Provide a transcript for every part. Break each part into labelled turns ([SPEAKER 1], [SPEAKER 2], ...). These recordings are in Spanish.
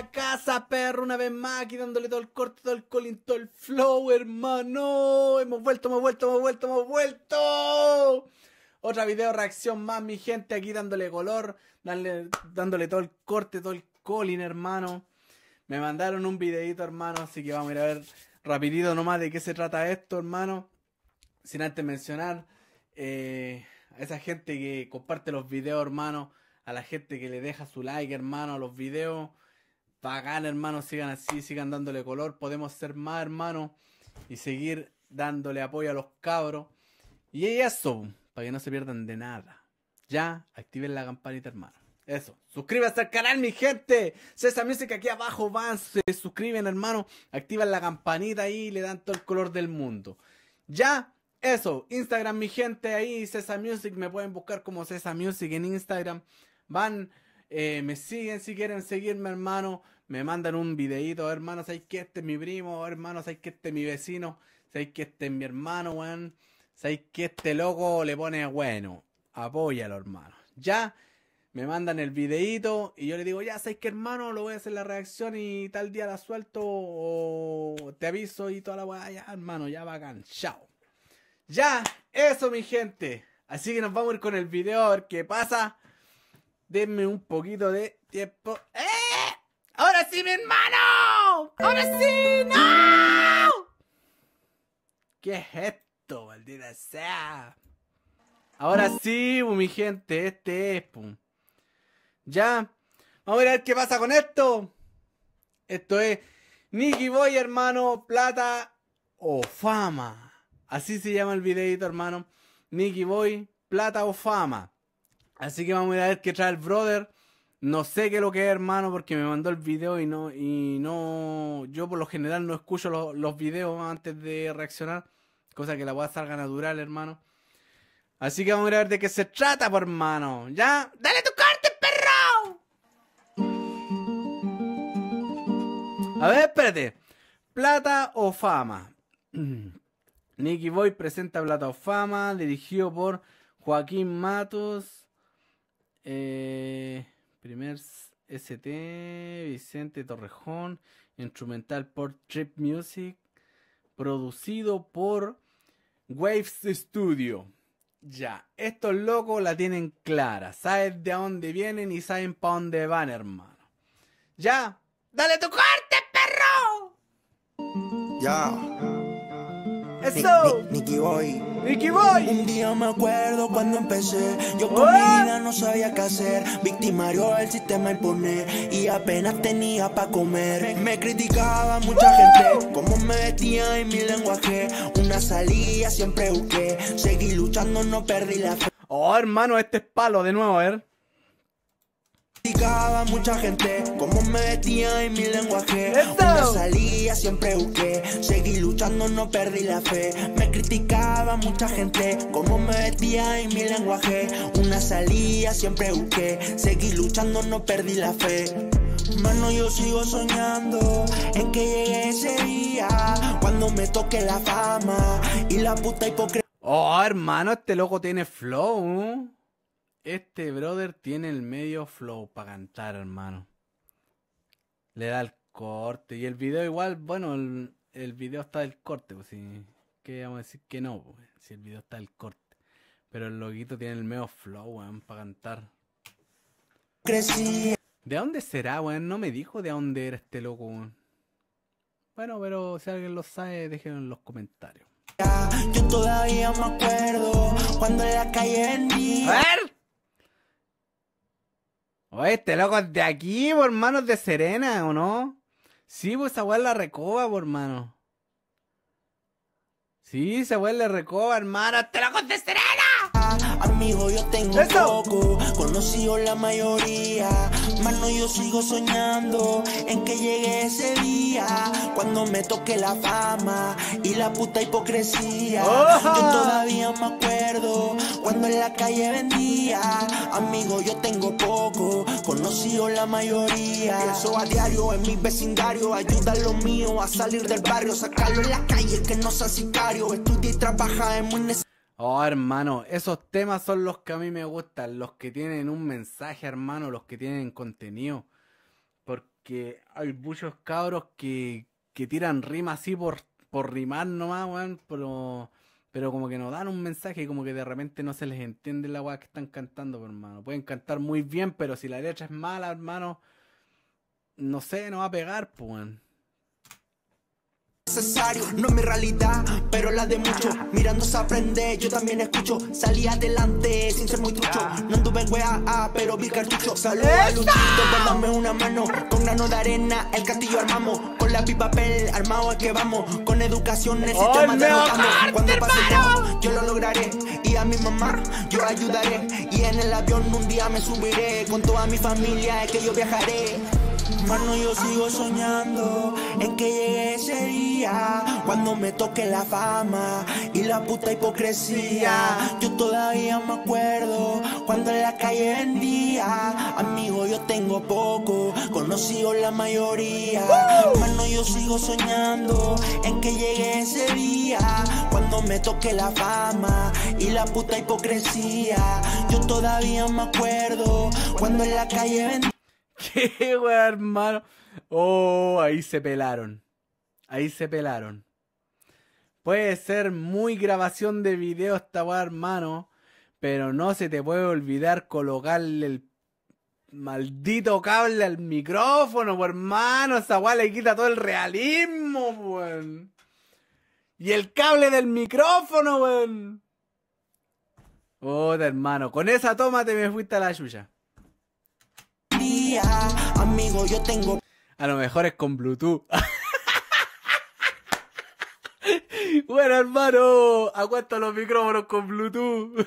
[SPEAKER 1] la casa, perro, una vez más, aquí dándole todo el corte, todo el colín, todo el flow, hermano. Hemos vuelto. Otra video reacción más, mi gente, aquí dándole color, dándole todo el corte, todo el colín, hermano. Me mandaron un videito, hermano, así que vamos a ir a ver rapidito nomás de qué se trata esto, hermano. Sin antes mencionar a esa gente que comparte los videos, hermano. A la gente que le deja su like, hermano, a los videos. Bacán, hermano, sigan así, sigan dándole color. Podemos ser más, hermano, y seguir dándole apoyo a los cabros. Y eso, para que no se pierdan de nada. Ya, activen la campanita, hermano. Eso, suscríbanse al canal, mi gente. César Music, aquí abajo van, se suscriben, hermano. Activan la campanita ahí y le dan todo el color del mundo. Ya, eso, Instagram, mi gente, ahí César Music, me pueden buscar como César Music en Instagram. Van, me siguen si quieren seguirme, hermano. Me mandan un videito, hermano. ¿Sabéis que este es mi primo? Hermano, ¿sabéis que este es mi vecino? ¿Sabéis que este es mi hermano, weón? ¿Sabéis que este loco le pone bueno? Apóyalo, hermano. Ya, me mandan el videito y yo le digo, ya, ¿sabéis que, hermano? Lo voy a hacer la reacción y tal día la suelto o te aviso y toda la weá. Ya, hermano, ya bacán. Chao. Ya, eso, mi gente. Así que nos vamos a ir con el video a ver qué pasa. Denme un poquito de tiempo. ¡Ahora sí, mi hermano! ¡Ahora sí! ¡No! ¿Qué es esto, maldita sea? Ahora sí, mi gente, este es, pum. Ya, vamos a ver qué pasa con esto. Esto es Nicky Boy, hermano, plata o fama. Así se llama el videito, hermano. Nicky Boy, plata o fama. Así que vamos a ver qué trae el brother. No sé qué es lo que es, hermano, porque me mandó el video y no. Yo por lo general no escucho los videos antes de reaccionar. Cosa que la voy a salga natural, hermano. Así que vamos a ver de qué se trata, por hermano. ¿Ya? ¡Dale tu corte, perro! A ver, espérate. ¿Plata o fama? Nicky Boy presenta Plata o Fama, dirigido por Joaquín Matos. Primer ST, Vicente Torrejón. Instrumental por Trip Music. Producido por Waves Studio. Ya, estos locos la tienen clara. Saben de dónde vienen y saben para dónde van, hermano. Ya, dale tu corte, perro.
[SPEAKER 2] Ya.
[SPEAKER 1] Eso.
[SPEAKER 2] Nicky Boy.
[SPEAKER 1] Nicky Boy.
[SPEAKER 2] Un día me acuerdo cuando empecé. Yo con mi vida no sabía qué hacer. Victimario del sistema imponer. Y apenas tenía pa' comer. Me criticaba mucha gente. Cómo me vestía y mi lenguaje. Una salida siempre busqué. Seguí luchando, no perdí la fe.
[SPEAKER 1] Oh, hermano, este es palo de nuevo, a ver.
[SPEAKER 2] Criticaba mucha gente, cómo me vestía y mi lenguaje.
[SPEAKER 1] ¡Eso!
[SPEAKER 2] Una salida siempre busqué, seguí luchando, no perdí la fe. Me criticaba mucha gente, cómo me vestía y mi lenguaje. Una salida siempre busqué, seguí luchando, no perdí la fe. Mano, yo sigo soñando en que llegue ese día, cuando me toque la fama y la puta hipocresía.
[SPEAKER 1] Oh, hermano, este loco tiene flow. Este brother tiene el medio flow para cantar, hermano. Le da el corte. Y el video igual, bueno, el video está del corte, pues sí. ¿Qué vamos a decir que no? Pues, si el video está del corte. Pero el loquito tiene el medio flow, weón, para cantar.
[SPEAKER 2] Crecí.
[SPEAKER 1] ¿De dónde será, weón? No me dijo de dónde era este loco, weón. Bueno, pero si alguien lo sabe, déjenlo en los comentarios.
[SPEAKER 2] Yo todavía me acuerdo cuando en la calle vendía.
[SPEAKER 1] ¡A ver! Oye, este loco es de aquí, por hermano, es de Serena, ¿o no? Sí, pues esa weá es la Recoba, por hermano. Sí, esa weá es la Recoba, hermano. ¡Este loco es de Serena!
[SPEAKER 2] Amigo, yo tengo
[SPEAKER 1] ¡Eso!
[SPEAKER 2] poco, conocido la mayoría. Mano, yo sigo soñando en que llegue ese día, cuando me toque la fama y la puta hipocresía.
[SPEAKER 1] ¡Oh!
[SPEAKER 2] Yo todavía me acuerdo cuando en la calle vendía. Amigo, yo tengo poco, conocido la mayoría. Pienso a diario en mi vecindario, ayuda a los míos a salir del barrio, sacarlo en la calle, que no sea sicario. Estudia y trabaja, es muy necesario.
[SPEAKER 1] Oh, hermano, esos temas son los que a mí me gustan, los que tienen un mensaje, hermano, los que tienen contenido. Porque que hay muchos cabros que tiran rimas así por rimar nomás, weón, pero como que no dan un mensaje, como que de repente no se les entiende la weá que están cantando, pues, hermano. Pueden cantar muy bien, pero si la letra es mala, hermano, no sé, no va a pegar, pues, weón.
[SPEAKER 2] Necesario, no mi realidad, pero la de muchos. Mirando se aprende, yo también escucho. Salí adelante sin ser muy trucho. No anduve en wea, pero vi cartucho. Saludos a Luchito por darme una mano. Con grano de arena, el castillo armamos. Con lápiz y papel, armado es que vamos. Con educación, el sistema derrotando. Cuando pase el tiempo, yo lo lograré. Y a mi mamá, yo ayudaré. Y en el avión un día me subiré. Con toda mi familia es que yo viajaré. Mano, yo sigo soñando en que llegue ese día, cuando me toque la fama y la puta hipocresía. Yo todavía me acuerdo cuando en la calle vendía. Amigo, yo tengo poco, conocido la mayoría. Mano, yo sigo soñando en que llegue ese día, cuando me toque la fama y la puta hipocresía. Yo todavía me acuerdo cuando en la calle vendía.
[SPEAKER 1] ¿Qué, weón, hermano? Oh, ahí se pelaron. Ahí se pelaron. Puede ser muy grabación de video esta weá, hermano, pero no se te puede olvidar colocarle el maldito cable al micrófono, hermano. Esa weá le quita todo el realismo, weón. Y el cable del micrófono, weón. Oh, hermano, con esa toma te me fuiste a la chucha.
[SPEAKER 2] Amigo, yo tengo.
[SPEAKER 1] A lo mejor es con Bluetooth. Bueno, hermano, aguanta los micrófonos con Bluetooth.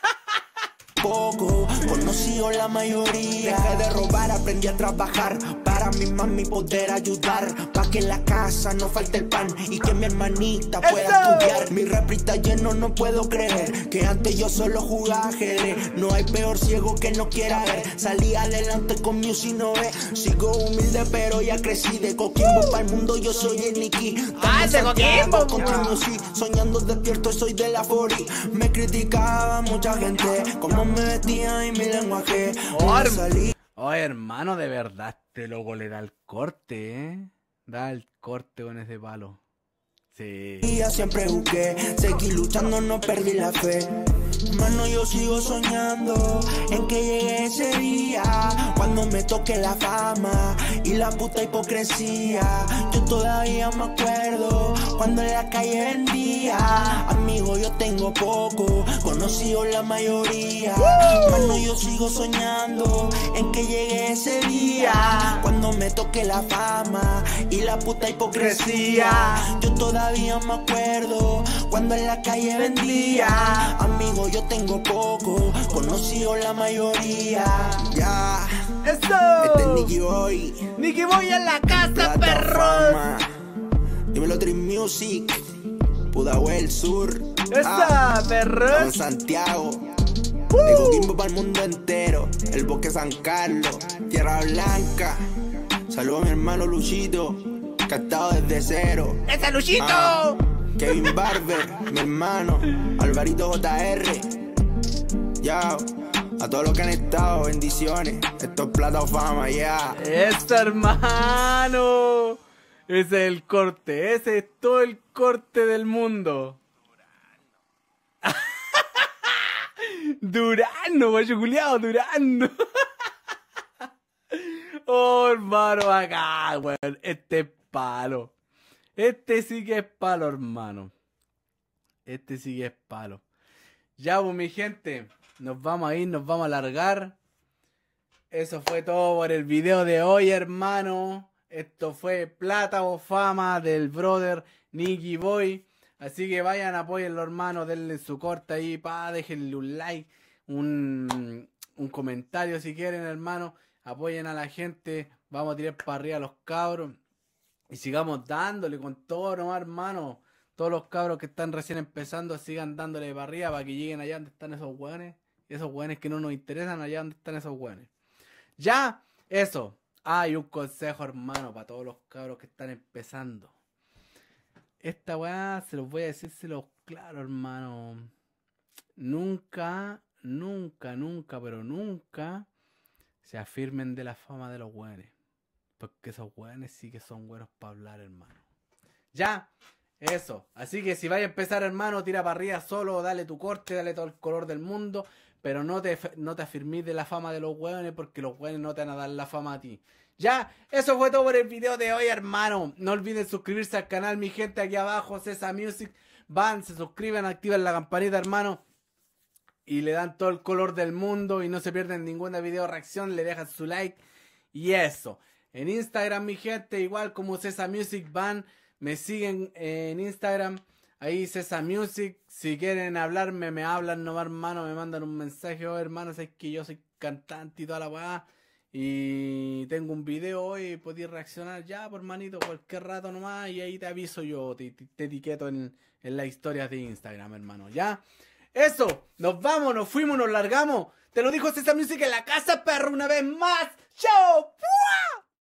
[SPEAKER 2] Poco, conocido la mayoría. Dejé de robar, aprendí a trabajar para mi mami poder ayudar, pa' que en la casa no falte el pan y que mi hermanita pueda estudiar. Mi refri está lleno, no puedo creer que antes yo solo jugaba ajedrez. No hay peor ciego que no quiera ver. Salí adelante con Music no ve. Sigo humilde pero ya crecí. De Coquimbo para el mundo yo soy el Nicky.
[SPEAKER 1] De Coquimbo!
[SPEAKER 2] Contra Music, soñando despierto soy de la Fori. Me criticaba mucha gente como me vestía y mi lenguaje.
[SPEAKER 1] Oye, hermano, de verdad, este loco le da el corte, ¿eh? Da el corte con ese palo. Sí.
[SPEAKER 2] Siempre busqué, seguí luchando, no perdí la fe. Mano, yo sigo soñando en que llegue ese día, cuando me toque la fama y la puta hipocresía. Yo todavía me acuerdo cuando en la calle vendía. Amigo, yo tengo poco, conocido la mayoría. Mano, yo sigo soñando en que llegue ese día, cuando me toque la fama y la puta hipocresía. Yo todavía me acuerdo cuando en la calle vendía. Amigo, yo tengo poco, conocido la mayoría. Ya.
[SPEAKER 1] ¡Eso!
[SPEAKER 2] Este es Nicky Boy.
[SPEAKER 1] Nicky Boy en la casa, perros.
[SPEAKER 2] Dímelo, Dream Music. Pudahuel Sur.
[SPEAKER 1] ¡Esa, perros!
[SPEAKER 2] En Santiago. De Coquimbo para el mundo entero. El Bosque San Carlos. Tierra Blanca. Saludos a mi hermano Luchito, que ha estado desde cero.
[SPEAKER 1] ¡Ese Luchito!
[SPEAKER 2] Kevin Barber, mi hermano, Alvarito JR. Ya, a todos los que han estado, bendiciones. Esto es Plata o Fama, ya.
[SPEAKER 1] ¡Eso, hermano! Ese es el corte, ese es todo el corte del mundo. Durano, guacho culiao, Durano. Oh, hermano, acá, weón. Este es palo. Este sí que es palo, hermano. Este sí que es palo. Ya, pues, mi gente, nos vamos a ir, nos vamos a largar. Eso fue todo por el video de hoy, hermano. Esto fue Plata o Fama del brother Nicky Boy. Así que vayan, apóyenlo, hermano. Denle su corte ahí, déjenle un like, un comentario si quieren, hermano. Apoyen a la gente. Vamos a tirar para arriba a los cabros. Y sigamos dándole con todo nomás, hermano. Todos los cabros que están recién empezando, sigan dándole para arriba para que lleguen allá donde están esos hueones. Esos hueones que no nos interesan, allá donde están esos hueones. Ya, eso. Y un consejo, hermano, para todos los cabros que están empezando. Esta weá se los voy a decírselo claro, hermano. Nunca, pero nunca se afirmen de la fama de los hueones. Porque esos weones sí que son buenos para hablar, hermano. Ya, eso. Así que si vais a empezar, hermano, tira para arriba solo, dale tu corte, dale todo el color del mundo. Pero no te afirmís de la fama de los weones, porque los weones no te van a dar la fama a ti. Ya, eso fue todo por el video de hoy, hermano. No olviden suscribirse al canal, mi gente, aquí abajo, Cesa Music. Van, se suscriben, activan la campanita, hermano. Y le dan todo el color del mundo y no se pierden ninguna video reacción. Le dejan su like. Y eso. En Instagram, mi gente, igual como Cesa Music, van, me siguen en Instagram. Ahí Cesa Music. Si quieren hablarme, me hablan nomás, hermano. Me mandan un mensaje, oh, hermano, sabes que yo soy cantante y toda la weá. Y tengo un video hoy, podéis reaccionar ya, por manito, cualquier rato nomás. Y ahí te aviso yo, te etiqueto en las historias de Instagram, hermano, ¿ya? Eso, nos vamos, nos fuimos, nos largamos. Te lo dijo Cesa Music en la casa, perro, una vez más. ¡Chao!